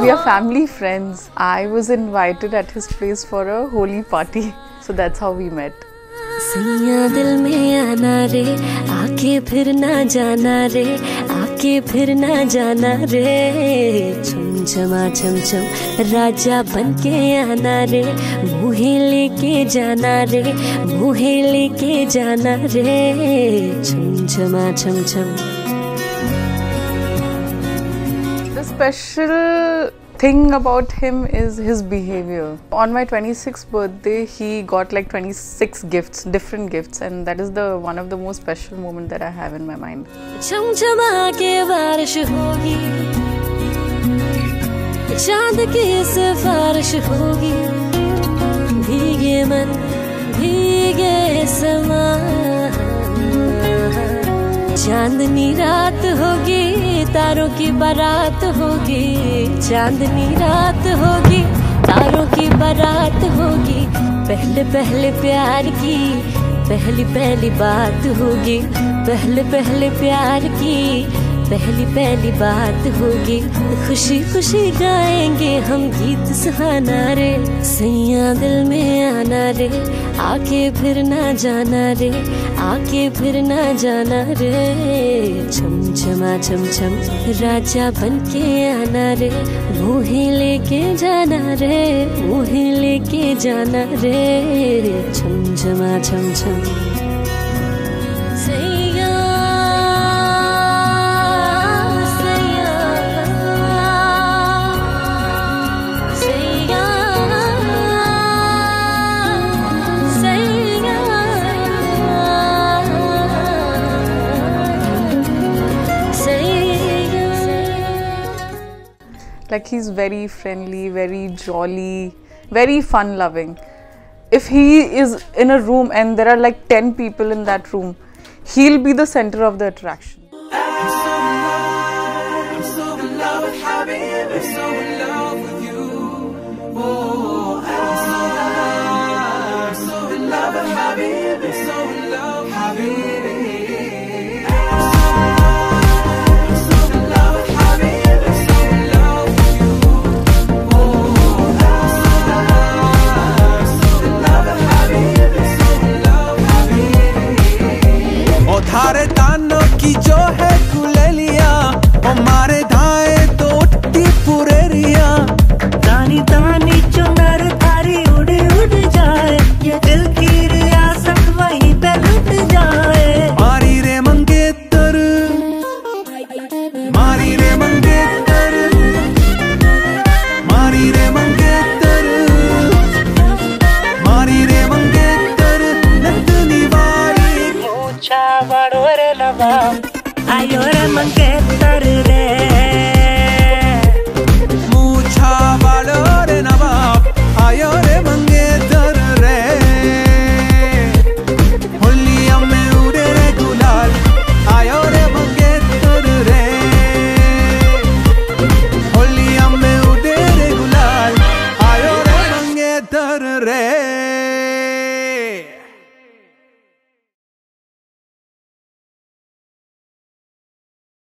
we are family friends. I was invited at his place for a Holi party. So that's how we met. सैया दिल में आना रे, आके फिर ना जाना रे, आके फिर ना जाना रे। छम छमा छम छम राजा बन के आना रे, मुहे लेके जाना रे, मुहे लेके जाना रे। छम छमा छम छम। The special thing about him is his behavior. On my 26th birthday, he got like 26 gifts, different gifts, and that is the one of the most special moment that I have in my mind. छमछमा के बारिश होगी, चांद की सिफारिश होगी, भीगे मन भीगे समा। चांदनी रात होगी, तारों की बारात होगी, चांदनी रात होगी, तारों की बारात होगी। पहले पहले प्यार की पहली पहली बात होगी, पहले पहले प्यार की पहली पहली बात होगी। खुशी खुशी गाएंगे हम गीत सुहाना रे, सैया दिल में आना रे, आके फिर ना जाना रे, आके फिर ना जाना रे। छम छमा छम छम राजा बन के आना रे, मुहे लेके जाना रे, मुहे लेके जाना रे। छम छमा छम छम। Like, he's very friendly, very jolly, very fun loving. If he is in a room and there are like 10 people in that room, he'll be the center of the attraction. I'm so in love with Habib, I'm so in love with you. Oh, I'm so in love with Habib, I'm so in love with Habib. धारे दानों की जो है गुलेलिया, वो मारे धाए तो उठती पुरेरिया। दानी दानी चुनर थारी उड़ उड़ जाए, ये दिल की रियासत वहीं पे लुट जाए। मारी रे मंगेतर, मारी रे मंगेतर, मारी रे मंगेतर, मारी रे मंगेतर। नंदनी वाली पूछा बड़ो रे लबा, आयो रे मंगेतर रे।